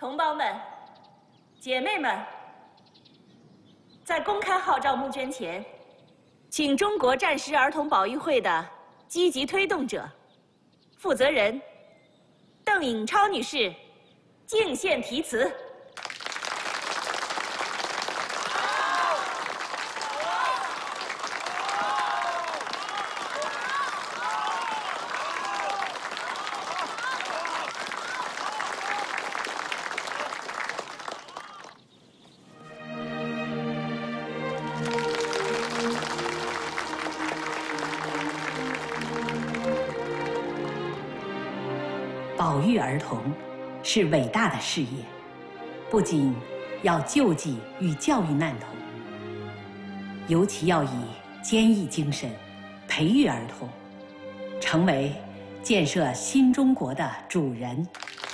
同胞们、姐妹们，在公开号召募捐前，请中国战时儿童保育会的积极推动者、负责人邓颖超女士敬献题词。 保育儿童是伟大的事业，不仅要救济与教育难童，尤其要以坚毅精神培育儿童，成为建设新中国的主人。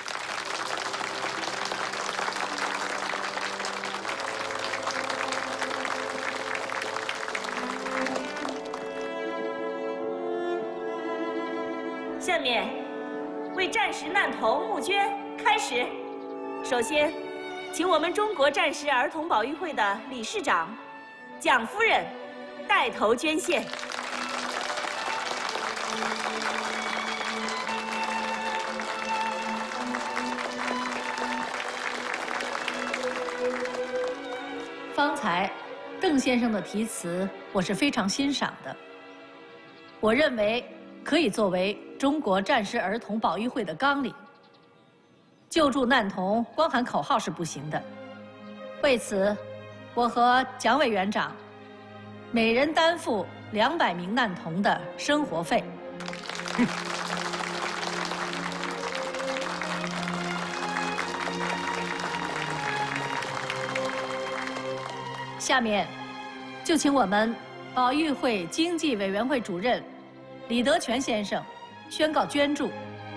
下面。 为战时难童募捐开始。首先，请我们中国战时儿童保育会的理事长蒋夫人带头捐献。 方才邓先生的题词，我是非常欣赏的。我认为可以作为 中国战时儿童保育会的纲领，救助难童光喊口号是不行的。为此，我和蒋委员长每人担负200名难童的生活费。下面，就请我们保育会经济委员会主任李德全先生 宣告捐助。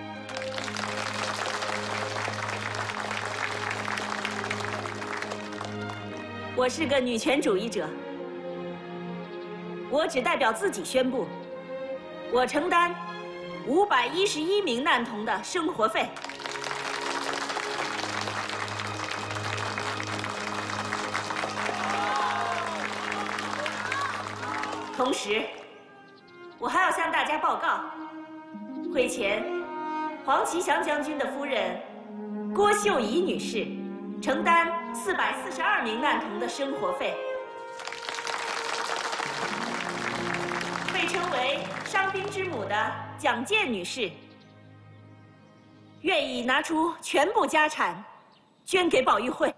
我是个女权主义者，我只代表自己宣布，我承担511名难童的生活费。同时，我还要向大家报告。 会前，黄其祥将军的夫人郭秀仪女士承担442名难童的生活费。被称为“伤兵之母”的蒋健女士愿意拿出全部家产捐给保育会。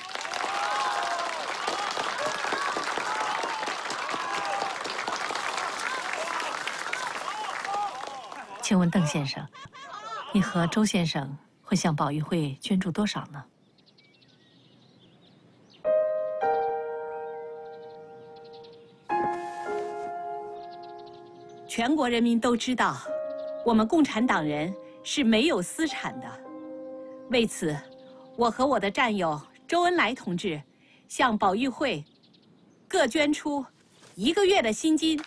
请问邓先生，你和周先生会向保育会捐助多少呢？ 全国人民都知道，我们共产党人是没有私产的。为此，我和我的战友周恩来同志向保育会各捐出1个月的薪金。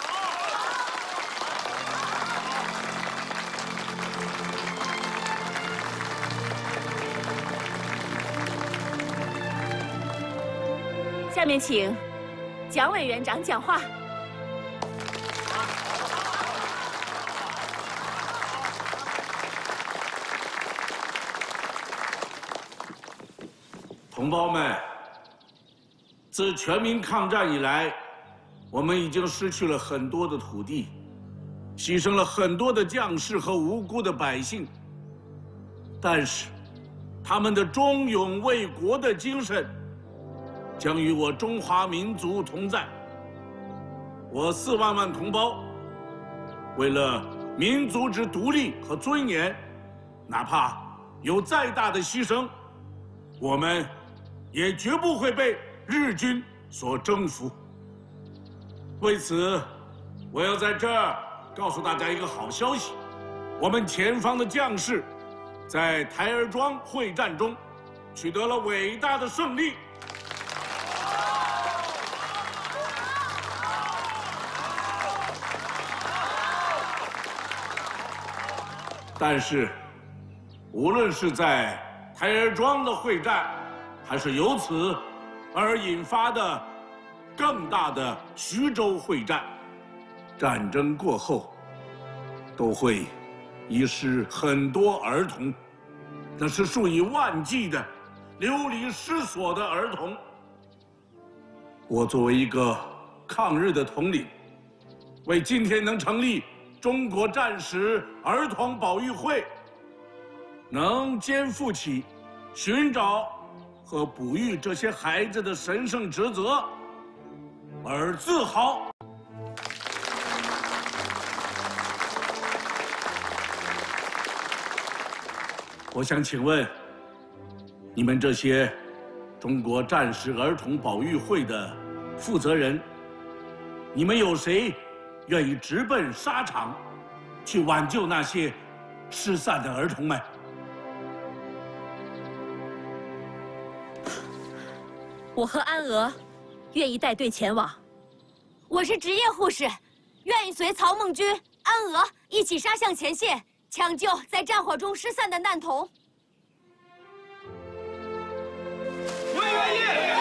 下面请蒋委员长讲话。 同胞们，自全民抗战以来，我们已经失去了很多的土地，牺牲了很多的将士和无辜的百姓。但是，他们的忠勇为国的精神 将与我中华民族同在。我4万万同胞，为了民族之独立和尊严，哪怕有再大的牺牲，我们也绝不会被日军所征服。为此，我要在这儿告诉大家一个好消息：我们前方的将士在台儿庄会战中取得了伟大的胜利。 但是，无论是在台儿庄的会战，还是由此而引发的更大的徐州会战。战争过后，都会遗失很多儿童，那是数以万计的流离失所的儿童。我作为一个抗日的统领，为今天能成立中国战时儿童保育会，能肩负起寻找和哺育这些孩子的神圣职责而自豪。我想请问，你们这些中国战时儿童保育会的负责人，你们有谁愿意直奔沙场，去挽救那些失散的儿童们？ 我和安娥愿意带队前往。 我是职业护士，愿意随曹梦君、安娥一起杀向前线，抢救在战火中失散的难童。 我愿意。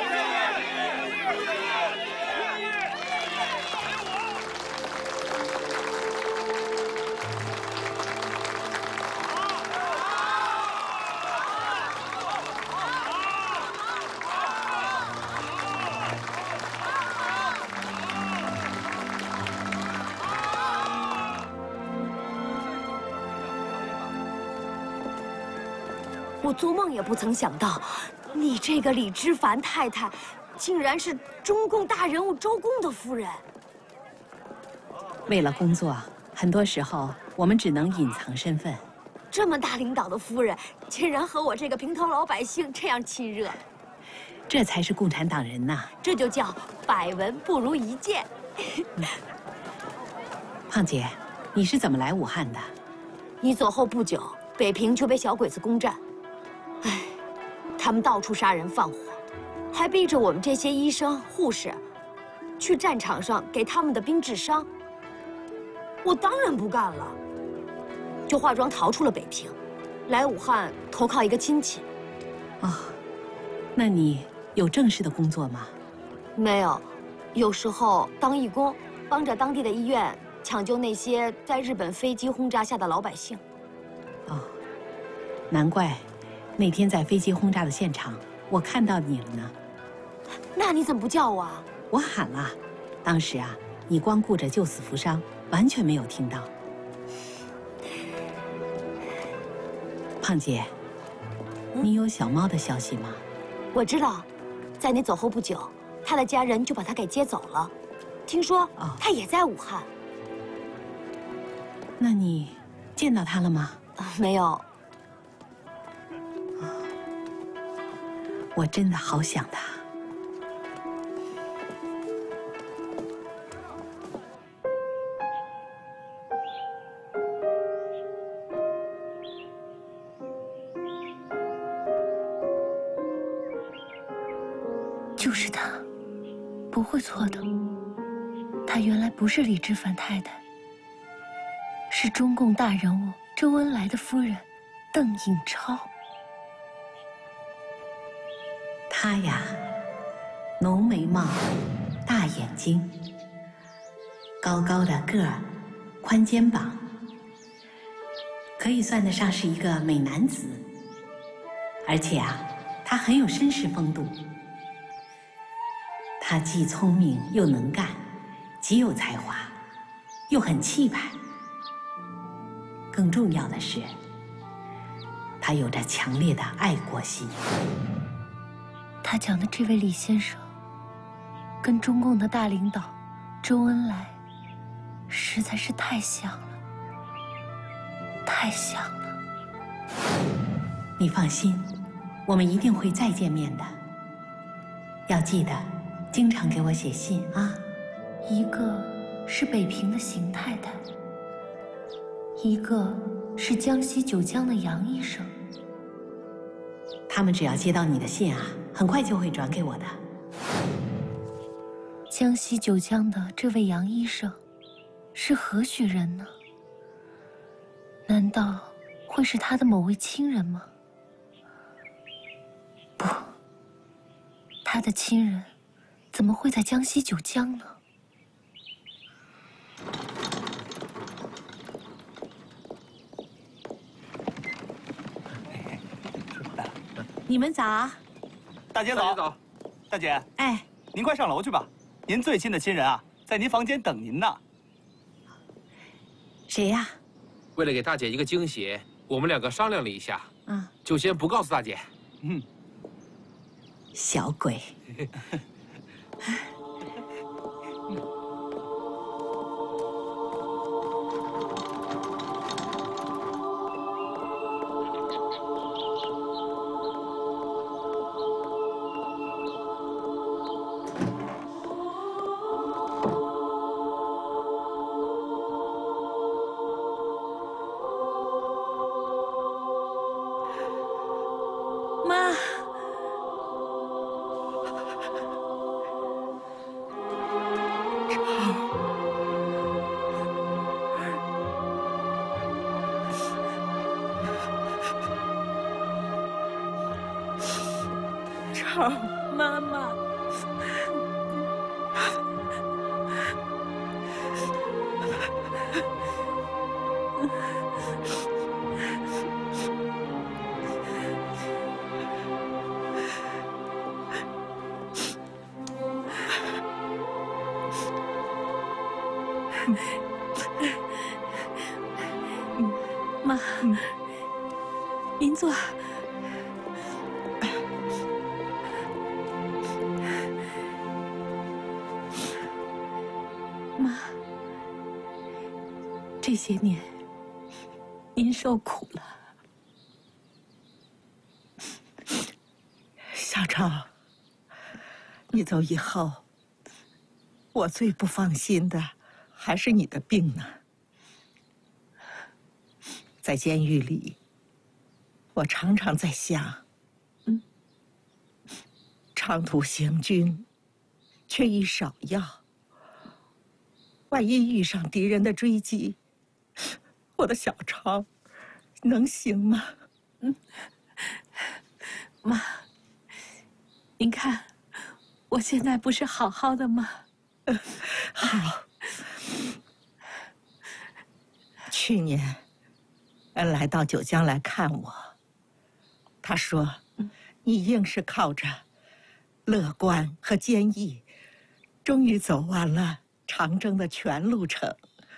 我做梦也不曾想到，你这个李之凡太太，竟然是中共大人物周公的夫人。 为了工作，很多时候我们只能隐藏身份。 这么大领导的夫人，竟然和我这个平头老百姓这样亲热， 这才是共产党人呐！ 这就叫百闻不如一见。 胖姐，你是怎么来武汉的？ 你走后不久，北平就被小鬼子攻占。唉，他们到处杀人放火，还逼着我们这些医生、护士去战场上给他们的兵治伤。我当然不干了，就化妆逃出了北平，来武汉投靠一个亲戚。 哦，那你有正式的工作吗？ 没有，有时候当义工，帮着当地的医院抢救那些在日本飞机轰炸下的老百姓。 哦，难怪那天在飞机轰炸的现场，我看到你了呢。 那你怎么不叫我啊？ 我喊了，当时啊，你光顾着救死扶伤，完全没有听到。胖姐，你有小猫的消息吗？ 我知道，在你走后不久，他的家人就把他给接走了。听说他也在武汉。 那你见到他了吗？ 没有。 我真的好想他。 就是他，不会错的。他原来不是李之凡太太，是中共大人物周恩来的夫人邓颖超。 她呀，浓眉毛，大眼睛，高高的个儿，宽肩膀，可以算得上是一个美男子。而且啊，他很有绅士风度。他既聪明又能干，极有才华，又很气派。更重要的是，他有着强烈的爱国心。 他讲的这位李先生，跟中共的大领导周恩来，实在是太像了，太像了。 你放心，我们一定会再见面的。要记得经常给我写信啊。 一个是北平的邢太太，一个是江西九江的杨医生。 他们只要接到你的信啊，很快就会转给我的。 江西九江的这位杨医生是何许人呢？难道会是他的某位亲人吗？ 他的亲人怎么会在江西九江呢？ 你们早。 大姐早。大姐， 哎， 您快上楼去吧，您最亲的亲人啊，在您房间等您呢。 谁呀？ 为了给大姐一个惊喜，我们两个商量了一下，就先不告诉大姐。 小鬼。妈。 长， 妈妈。 妈，您坐。妈，这些年您受苦了。 小超，你走以后，我最不放心的还是你的病呢。在监狱里，我常常在想，长途行军，却医少药，万一遇上敌人的追击，我的小超能行吗？ 妈，您看，我现在不是好好的吗？ 好。去年，恩来到九江来看我，他说，你硬是靠着乐观和坚毅，终于走完了长征的全路程。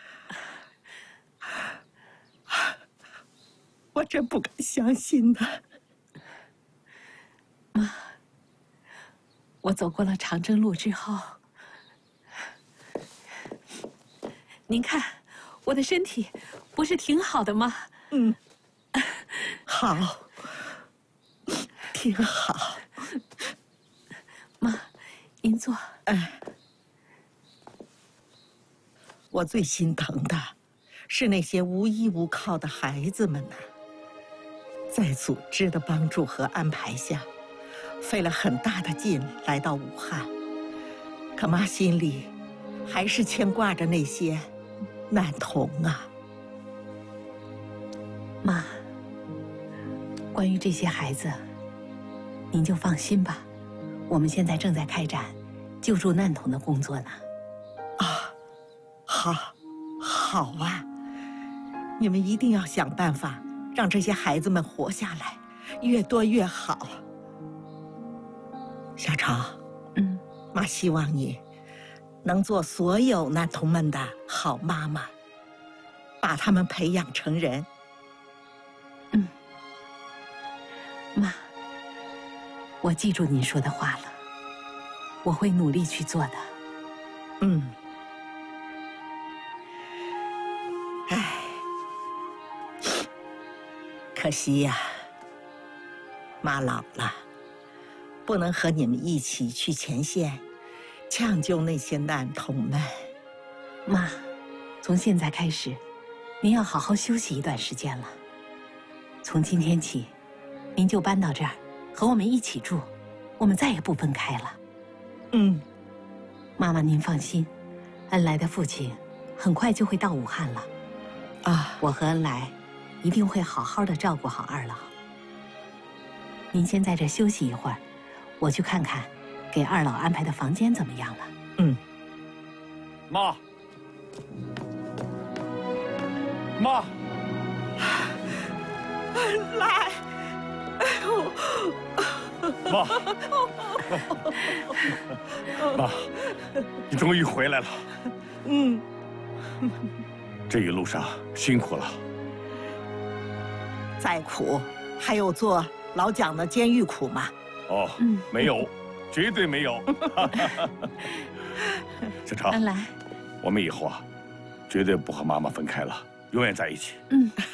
我真不敢相信呢。 妈，我走过了长征路之后，您看我的身体不是挺好的吗？ 好，挺好。 妈，您坐。 我最心疼的是那些无依无靠的孩子们呐。在组织的帮助和安排下，费了很大的劲来到武汉，可妈心里还是牵挂着那些难童啊。 妈，关于这些孩子，您就放心吧，我们现在正在开展救助难童的工作呢。好啊！你们一定要想办法让这些孩子们活下来，越多越好。小超，妈希望你能做所有难童们的好妈妈，把他们培养成人。妈，我记住您说的话了，我会努力去做的。 可惜呀，妈老了，不能和你们一起去前线，抢救那些难童们。 妈，从现在开始，您要好好休息一段时间了。从今天起，您就搬到这儿，和我们一起住，我们再也不分开了。妈妈您放心，恩来的父亲很快就会到武汉了。我和恩来一定会好好的照顾好二老。您先在这休息一会儿，我去看看给二老安排的房间怎么样了？ 嗯。 妈，妈， 来，哎呦， 妈，妈，你终于回来了。 嗯。 这一路上辛苦了。 再苦，还有做老蒋的监狱苦吗？ 哦，没有，绝对没有。小超， 来， 我们以后啊，绝对不和妈妈分开了，永远在一起。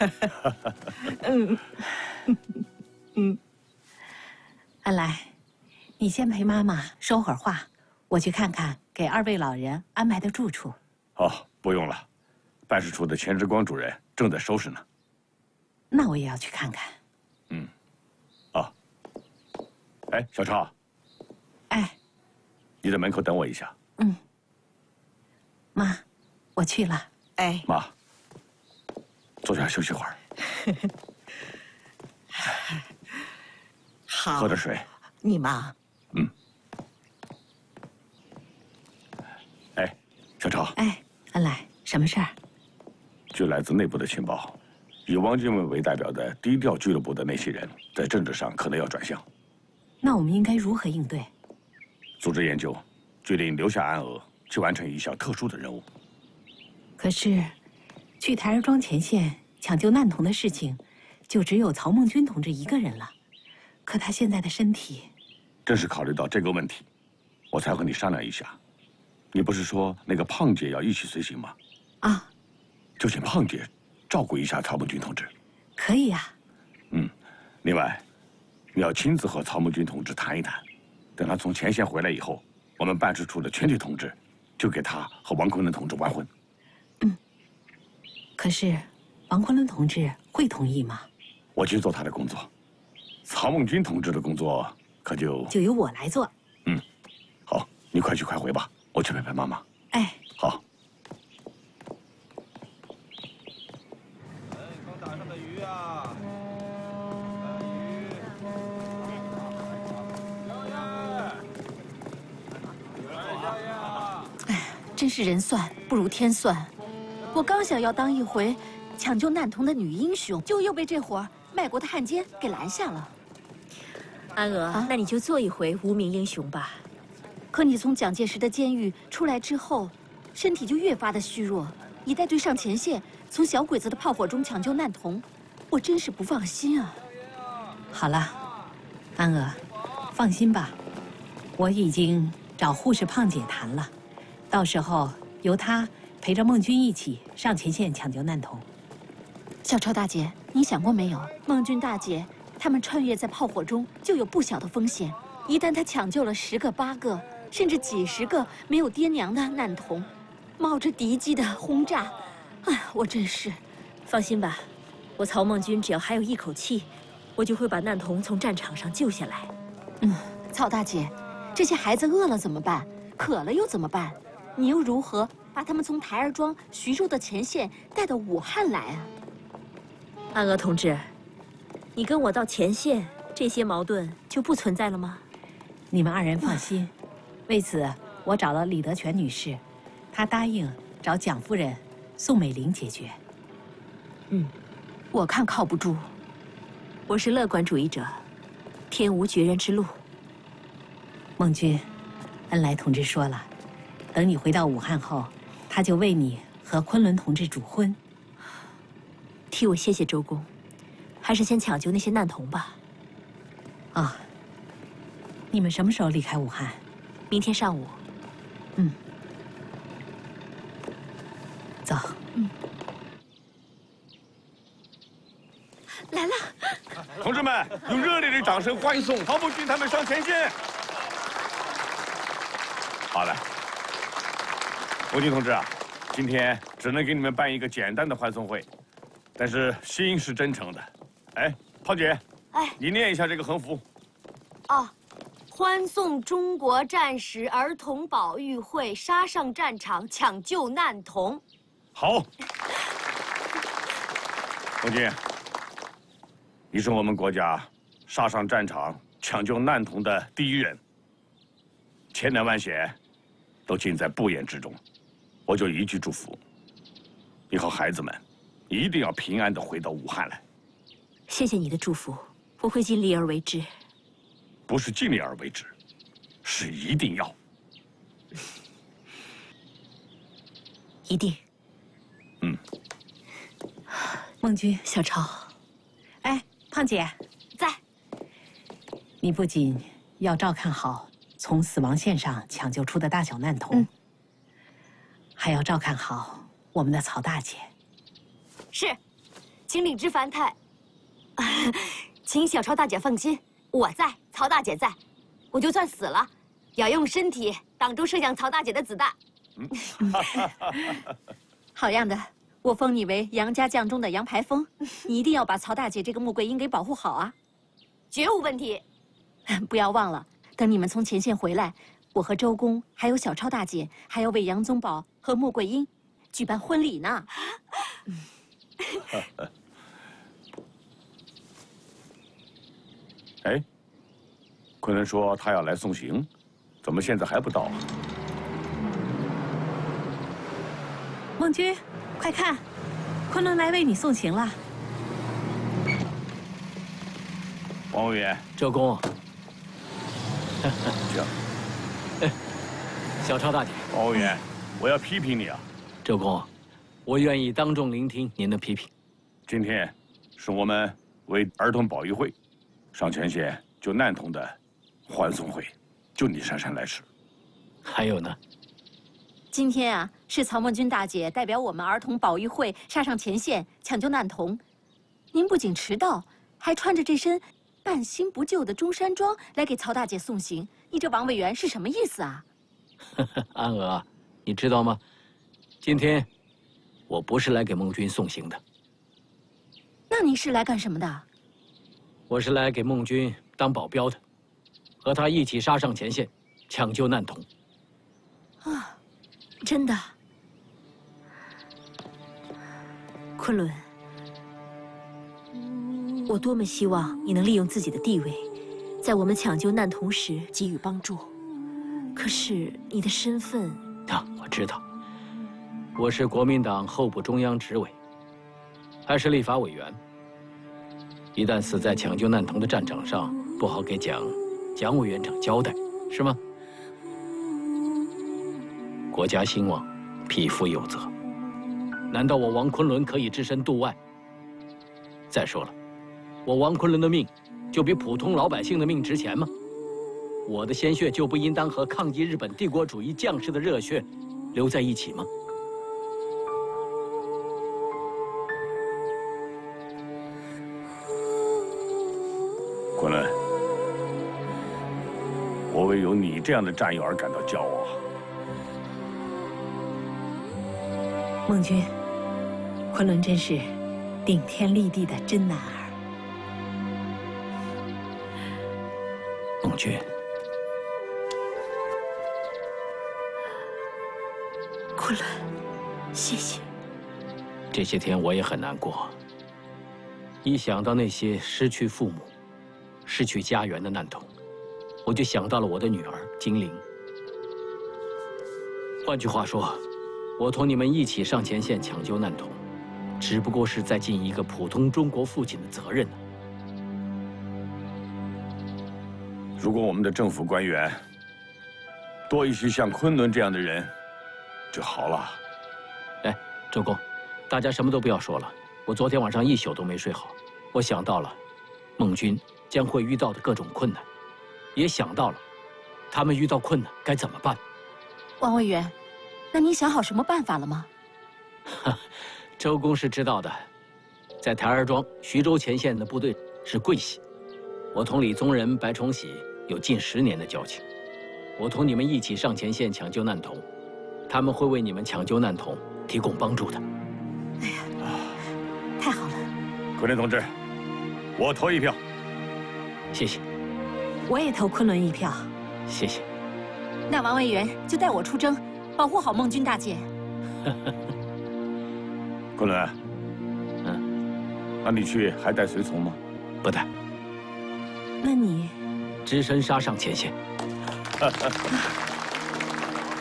安来，你先陪妈妈说会儿话，我去看看给二位老人安排的住处。 哦，不用了，办事处的钱之光主任正在收拾呢。 那我也要去看看。 啊，哎，小超， 哎， 你在门口等我一下。 妈，我去了。 哎， 妈，坐下休息会儿。 好， 喝点水。 你忙。 哎，小超。 哎，安来，什么事儿？ 据来自内部的情报，以汪精卫为代表的低调俱乐部的那些人，在政治上可能要转向。 那我们应该如何应对？ 组织研究，决定留下安娥，去完成一项特殊的任务。 可是，去台儿庄前线抢救难童的事情，就只有曹孟军同志一个人了。可他现在的身体， 正是考虑到这个问题，我才和你商量一下。你不是说那个胖姐要一起随行吗？ 啊， 就请胖姐照顾一下曹孟军同志。 可以呀。 另外，你要亲自和曹孟军同志谈一谈，等他从前线回来以后，我们办事处的全体同志就给他和王昆仑同志完婚。 可是，王昆仑同志会同意吗？ 我去做他的工作，曹孟军同志的工作可就由我来做。 好，你快去快回吧，我去陪陪妈妈。 哎， 好。 刚打上的鱼啊！ 真是人算不如天算。我刚想要当一回抢救难童的女英雄，就又被这伙卖国的汉奸给拦下了。 安娥，那你就做一回无名英雄吧。 可你从蒋介石的监狱出来之后，身体就越发的虚弱，一带队上前线，从小鬼子的炮火中抢救难童，我真是不放心啊。 好了，安娥，放心吧，我已经找护士胖姐谈了，到时候由她陪着孟军一起上前线抢救难童。 小超大姐，你想过没有？孟军大姐他们穿越在炮火中就有不小的风险，一旦她抢救了10个、8个，甚至几10个没有爹娘的难童，冒着敌机的轰炸，哎，我真是…… 放心吧，我曹孟军只要还有一口气，我就会把难童从战场上救下来。 曹大姐，这些孩子饿了怎么办？渴了又怎么办？你又如何把他们从台儿庄、徐州的前线带到武汉来啊？ 安娥同志，你跟我到前线，这些矛盾就不存在了吗？ 你们2人放心，为此我找了李德全女士，她答应找蒋夫人宋美龄解决。 我看靠不住。 我是乐观主义者，天无绝人之路。 孟军，恩来同志说了，等你回到武汉后，他就为你和昆仑同志主婚。 替我谢谢周公，还是先抢救那些难童吧。 啊，你们什么时候离开武汉？ 明天上午。 走。 来了， 同志们，用热烈的掌声欢送曹孟军他们上前线。好了，孟军同志啊，今天只能给你们办一个简单的欢送会，但是心是真诚的。哎，胖姐，你念一下这个横幅。 欢送中国战时儿童保育会杀上战场抢救难童。 好，孟军，你是我们国家杀上战场抢救难童的第一人。 千难万险都尽在不言之中。我就一句祝福：你和孩子们一定要平安地回到武汉来。 谢谢你的祝福，我会尽力而为之。 不是尽力而为之，是一定要。 一定。 嗯。 孟君， 小超， 哎，胖姐， 在。 你不仅要照看好从死亡线上抢救出的大小难童，还要照看好我们的曹大姐。 是，请李之凡太，请小超大姐放心，我在，曹大姐在，我就算死了，也要用身体挡住射向曹大姐的子弹。 好样的！我封你为杨家将中的杨排风，你一定要把曹大姐这个穆桂英给保护好啊！ 绝无问题。 不要忘了，等你们从前线回来，我和周公还有小超大姐，还要为杨宗保和穆桂英举办婚礼呢。 哎，昆仑说他要来送行，怎么现在还不到啊？ 孟君，快看，昆仑来为你送行了。 王委员， 周公， 这， 小超大姐， 王委员，我要批评你啊！ 周公，我愿意当众聆听您的批评。 今天是我们为儿童保育会上前线救难童的欢送会，就你姗姗来迟。 还有呢？ 今天啊，是曹孟君大姐代表我们儿童保育会杀上前线抢救难童，您不仅迟到，还穿着这身半新不旧的中山装来给曹大姐送行，你这王委员是什么意思啊？ 安娥，你知道吗？今天我不是来给孟君送行的。 那您是来干什么的？ 我是来给孟君当保镖的，和他一起杀上前线抢救难童。 啊，真的。昆仑，我多么希望你能利用自己的地位，在我们抢救难童时给予帮助。可是你的身份…… 啊，我知道，我是国民党候补中央执委，还是立法委员。一旦死在抢救难童的战场上，不好给蒋委员长交代，是吗？国家兴亡，匹夫有责。难道我王昆仑可以只身度外？再说了，我王昆仑的命就比普通老百姓的命值钱吗？我的鲜血就不应当和抗击日本帝国主义将士的热血留在一起吗？ 昆仑，我为有你这样的战友而感到骄傲。 孟君，昆仑真是顶天立地的真男儿。 孟君， 昆仑，谢谢。 这些天我也很难过，一想到那些失去父母、失去家园的难童，我就想到了我的女儿金玲。换句话说，我同你们一起上前线抢救难童，只不过是在尽一个普通中国父亲的责任呢。 如果我们的政府官员多一些像昆仑这样的人，就好了。 哎，周公，大家什么都不要说了。我昨天晚上一宿都没睡好，我想到了孟君将会遇到的各种困难，也想到了他们遇到困难该怎么办。 王委员，那你想好什么办法了吗？ 周公是知道的，在台儿庄、徐州前线的部队是桂系，我同李宗仁、白崇禧有近10年的交情，我同你们一起上前线抢救难童，他们会为你们抢救难童提供帮助的。 哎呀，太好了！ 昆仑同志，我投一票。 谢谢。 我也投昆仑一票。 谢谢。 那王委员就带我出征，保护好孟君大姐。 昆仑，那你去还带随从吗？ 不带。 那你只身杀上前线。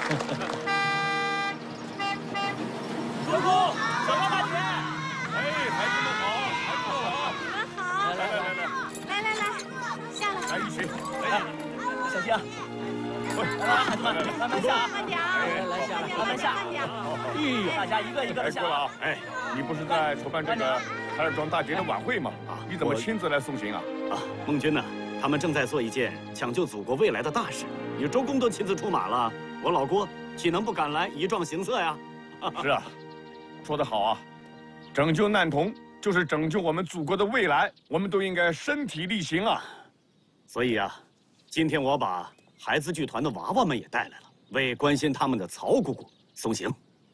姑姑，小张大姐，哎，孩子们好，孩子们好， 你们好，来，下来， 来一起， 来，小心啊！喂，孩子们，慢慢下， 慢点， 来下，慢慢下，慢点。大家一个一个的下。 过来啊！哎，你不是在筹办这个海尔庄大捷的晚会吗？你怎么亲自来送行啊？ 孟军呢？他们正在做一件抢救祖国未来的大事，你周公都亲自出马了，我老郭岂能不赶来仪状行色呀？ 是啊，说得好啊，拯救难童就是拯救我们祖国的未来，我们都应该身体力行啊。 所以啊，今天我把孩子剧团的娃娃们也带来了，为关心他们的曹姑姑送行。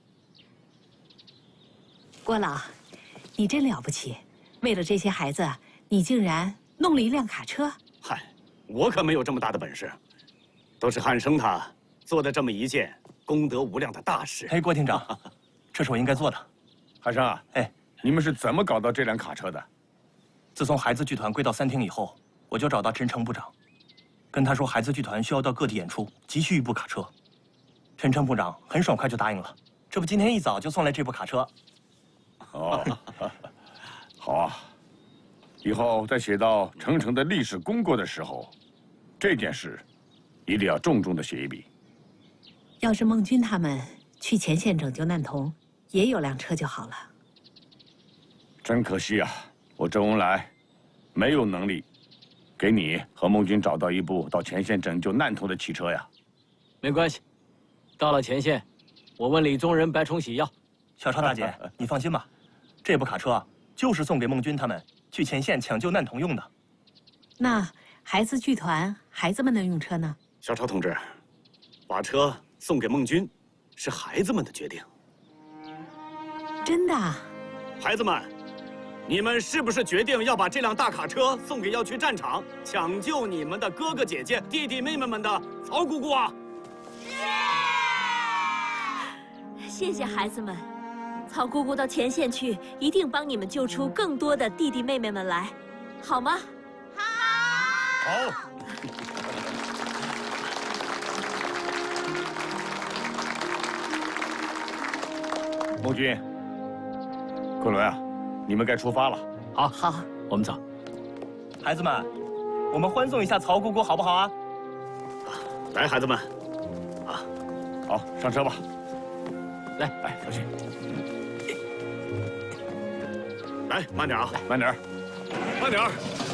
郭老，你真了不起，为了这些孩子，你竟然弄了一辆卡车。 嗨，我可没有这么大的本事，都是汉生他做的这么一件功德无量的大事。 哎，郭厅长，这是我应该做的。 汉生啊，哎，你们是怎么搞到这辆卡车的？ 自从孩子剧团归到3厅以后，我就找到陈诚部长，跟他说孩子剧团需要到各地演出，急需一部卡车。陈诚部长很爽快就答应了，这不今天一早就送来这部卡车。 哦，好啊。以后在写到程程的历史功过的时候，这件事一定要重重的写一笔。 要是孟军他们去前线拯救难童，也有辆车就好了。 真可惜啊，我周恩来没有能力给你和孟军找到一部到前线拯救难童的汽车呀。 没关系，到了前线，我问李宗仁、白崇禧要。 小超大姐，你放心吧，这部卡车就是送给孟军他们去前线抢救难童用的。 那孩子剧团孩子们的用车呢？ 小超同志，把车送给孟军，是孩子们的决定。 真的？ 孩子们，你们是不是决定要把这辆大卡车送给要去战场抢救你们的哥哥姐姐、弟弟妹妹们的曹姑姑啊？ 谢谢孩子们，曹姑姑到前线去，一定帮你们救出更多的弟弟妹妹们来，好吗？ 好。孟军、昆仑啊，你们该出发了。 好，我们走。 孩子们，我们欢送一下曹姑姑，好不好啊？ 来，孩子们， 好，上车吧。 来， 小心。 来，慢点啊， 慢点， 慢点。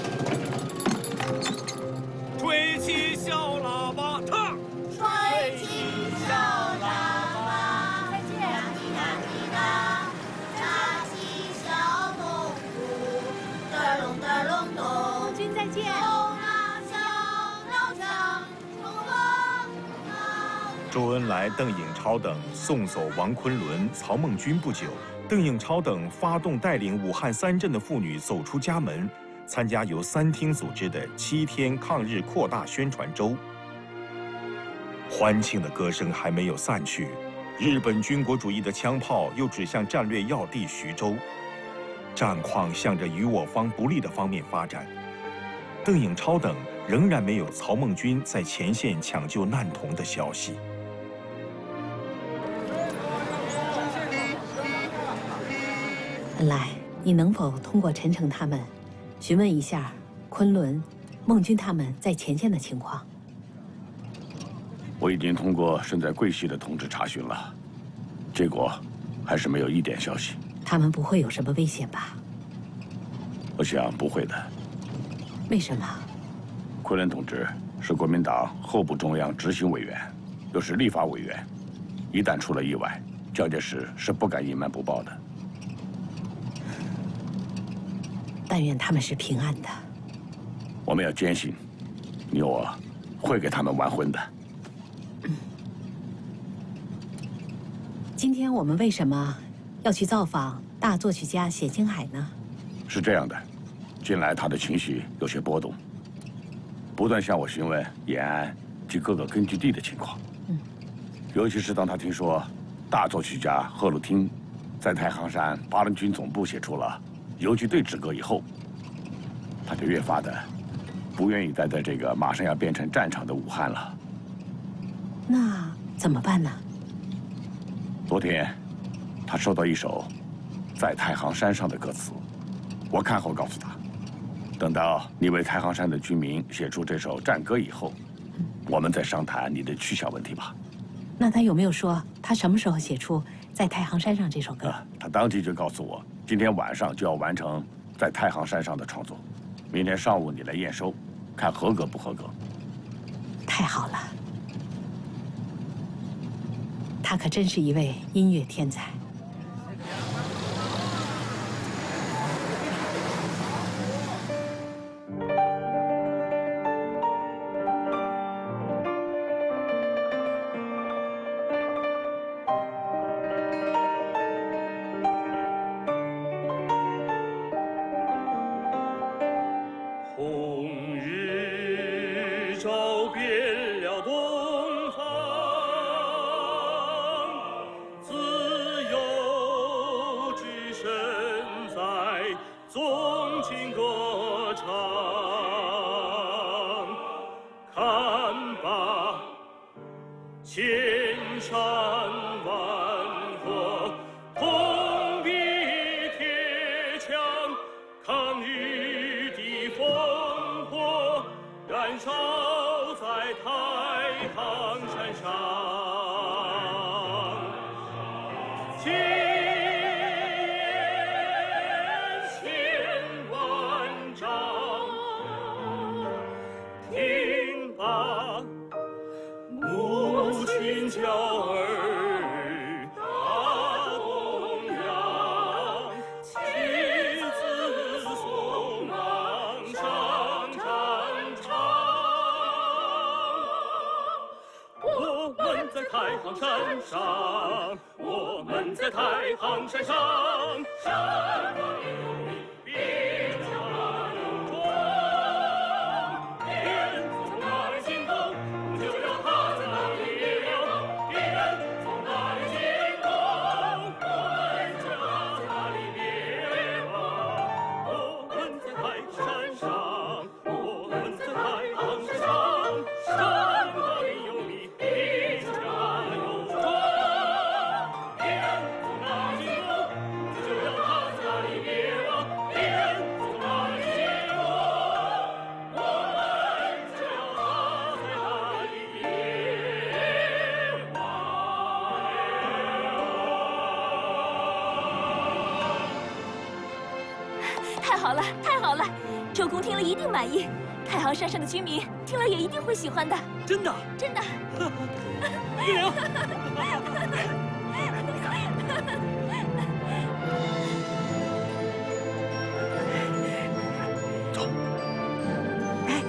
吹起小喇叭，唱。 吹起小喇叭，再见。滴答滴答，扎起小动物，嘚隆嘚隆咚。 孟军再见。 周恩来、邓颖超等送走王昆仑、曹孟军不久，邓颖超等发动带领武汉3镇的妇女走出家门，参加由3厅组织的7天抗日扩大宣传周。欢庆的歌声还没有散去，日本军国主义的枪炮又指向战略要地徐州，战况向着与我方不利的方面发展。邓颖超等仍然没有曹孟军在前线抢救难童的消息。 恩来，你能否通过陈诚他们，询问一下昆仑、孟军他们在前线的情况？ 我已经通过身在桂系的同志查询了，结果还是没有一点消息。 他们不会有什么危险吧？ 我想不会的。 为什么？ 昆仑同志是国民党候补中央执行委员，又是立法委员，一旦出了意外，蒋介石是不敢隐瞒不报的。 但愿他们是平安的。 我们要坚信，你我会给他们完婚的。 今天我们为什么要去造访大作曲家冼星海呢？ 是这样的，近来他的情绪有些波动，不断向我询问延安及各个根据地的情况。尤其是当他听说大作曲家贺鲁汀在太行山八路军总部写出了游击队之歌以后，他就越发的不愿意待在这个马上要变成战场的武汉了。 那怎么办呢？ 昨天，他收到一首在太行山上的歌词，我看后告诉他，等到你为太行山的居民写出这首战歌以后，我们再商谈你的去向问题吧。 那他有没有说他什么时候写出《在太行山上》这首歌？ 他当即就告诉我，今天晚上就要完成在太行山上的创作，明天上午你来验收，看合格不合格。 太好了，他可真是一位音乐天才。 周公听了一定满意，太行山上的居民听了也一定会喜欢的。 真的？ 真的。 玉玲， 走。 哎，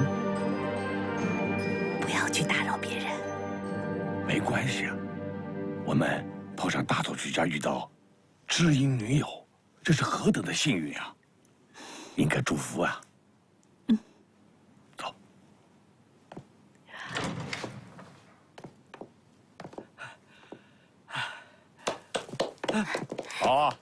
不要去打扰别人。 没关系啊，我们碰上大作曲家遇到知音女友，这是何等的幸运啊！应该祝福啊。走。好啊。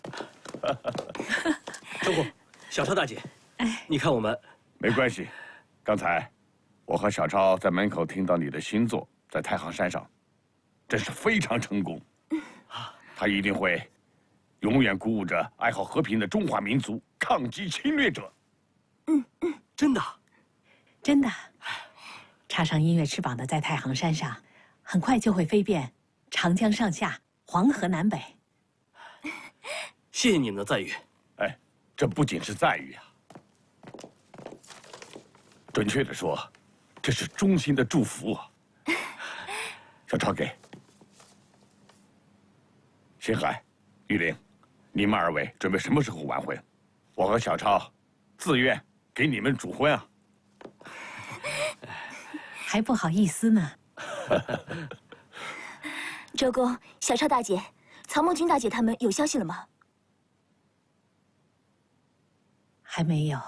周公，小超大姐，你看我们没关系。刚才我和小超在门口听到你的新作在太行山上，真是非常成功。他一定会永远鼓舞着爱好和平的中华民族，抗击侵略者。 真的， 真的。插上音乐翅膀的在太行山上，很快就会飞遍长江上下、黄河南北。 谢谢你们的赞誉。 哎，这不仅是赞誉啊，准确的说，这是衷心的祝福啊。小超给。星海、玉玲，你们二位准备什么时候完婚？我和小超自愿给你们主婚啊！ 还不好意思呢。 周公、小超大姐、曹梦君大姐他们有消息了吗？ 还没有。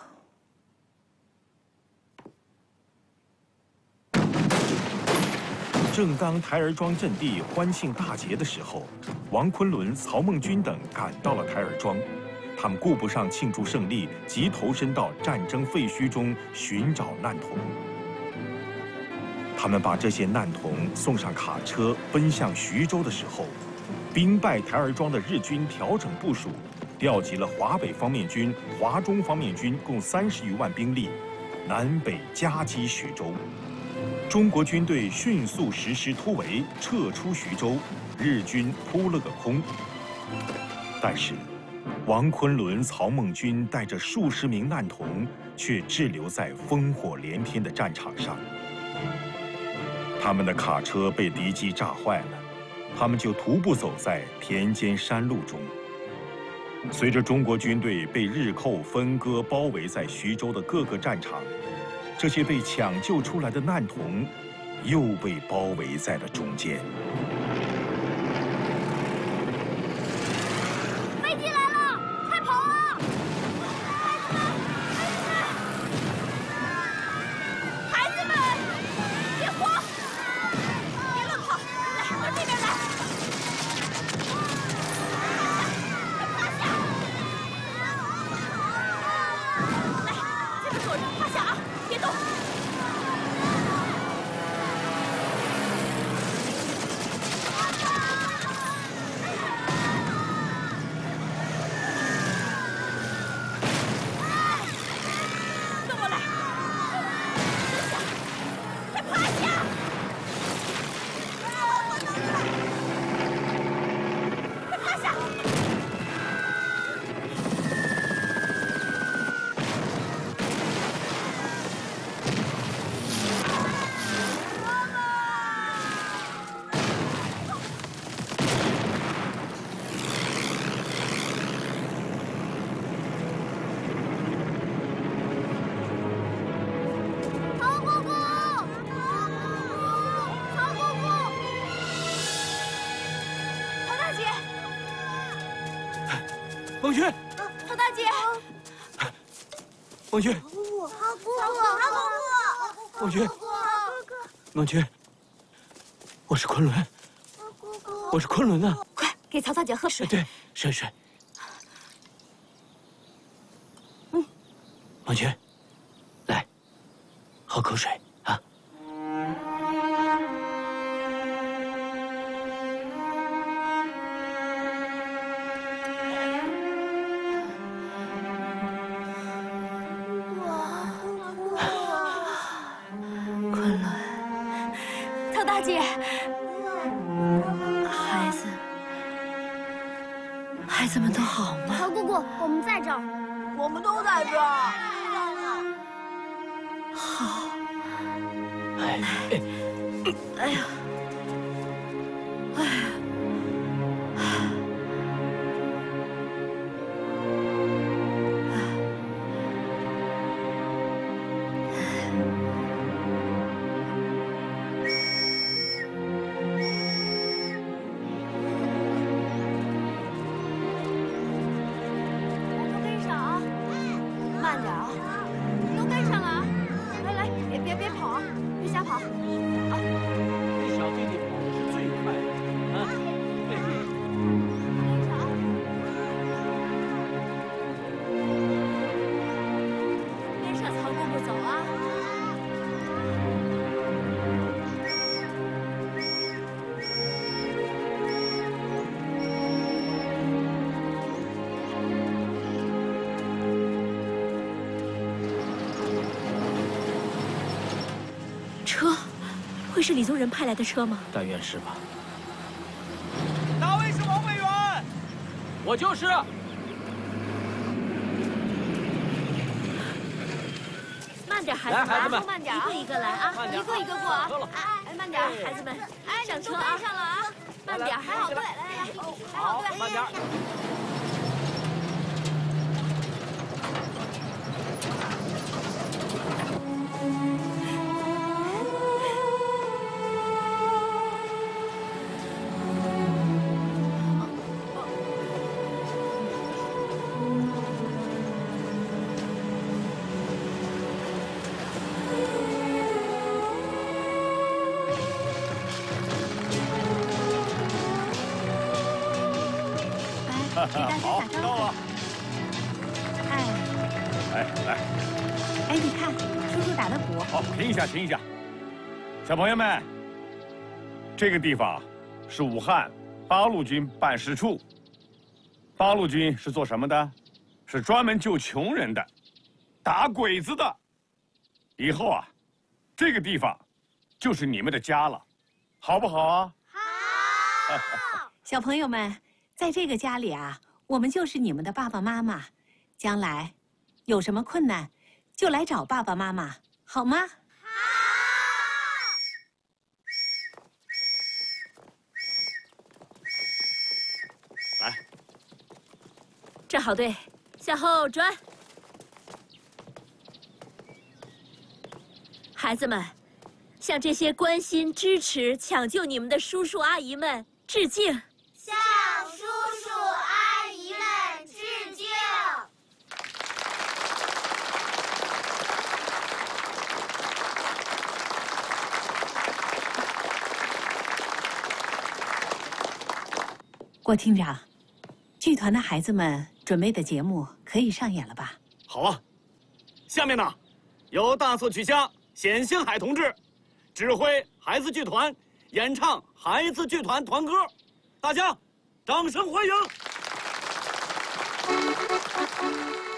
正当台儿庄阵地欢庆大捷的时候，王昆仑、曹孟君等赶到了台儿庄。他们顾不上庆祝胜利，即投身到战争废墟中寻找难童。 他们把这些难童送上卡车，奔向徐州的时候，兵败台儿庄的日军调整部署，调集了华北方面军、华中方面军共30余万兵力，南北夹击徐州。中国军队迅速实施突围，撤出徐州，日军扑了个空。但是，王昆仑、曹孟军带着数十名难童，却滞留在烽火连天的战场上。他们的卡车被敌机炸坏了，他们就徒步走在田间山路中。随着中国军队被日寇分割包围在徐州的各个战场，这些被抢救出来的难童，又被包围在了中间。 飞机来了，快跑啊！孩子们，别慌，别乱跑，来，往这边来。趴下！来，这边坐着，趴下啊，别动。 孟军， 陶大姐， 孟军，孟军，孟军，我是昆仑，我是昆仑啊！ 快给曹大姐喝水。 对，水。孟军，来，喝口水啊。 姐，孩子们都好吗？ 曹姑姑，我们在这儿， 我们都在这儿。 好。 哎呀， 哎呀。是李宗仁派来的车吗？ 但愿是吧。 哪位是王委员？ 我就是。 慢点，孩子们， 孩子们， 慢点，一个一个来啊，一个一个过啊。哎，慢点，孩子们， 哎， 上车啊， 上了啊， 慢点， 排好队，来，排好队， 慢点。 给大家打招呼。哎， 来， 哎，你看，叔叔打的鼓。 好，停一下，停一下。 小朋友们，这个地方是武汉八路军办事处。八路军是做什么的？是专门救穷人的，打鬼子的。以后啊，这个地方就是你们的家了，好不好啊？ 好。小朋友们，在这个家里啊，我们就是你们的爸爸妈妈。将来有什么困难，就来找爸爸妈妈，好吗？ 来， 站好队，向后转。孩子们，向这些关心、支持、抢救你们的叔叔阿姨们致敬。 向叔叔阿姨们致敬。 郭厅长，剧团的孩子们准备的节目可以上演了吧？ 好啊，下面呢，由大作曲家冼星海同志指挥孩子剧团演唱孩子剧团团歌，大家掌声欢迎！